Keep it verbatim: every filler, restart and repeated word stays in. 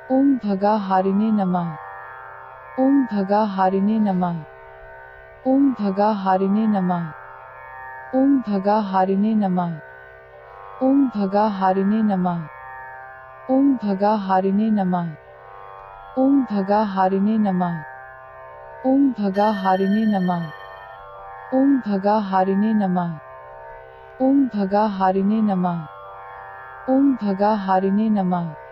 ओम भगा हारिणे नमः। ओम भगा हारिणे नमः। ओम भगा हारिणे नमः। ओम भगा हारिणे नमः। ओम भगा हारिणे नमः। ओम भगा हारिणे नमः। ओम भगा हारिणे नमः। ओम भगा हारिणे नमः। ओम भगा हारिणे नमः। ओम भगा हारिणे नमः। ओम भगा हारिणे नमः।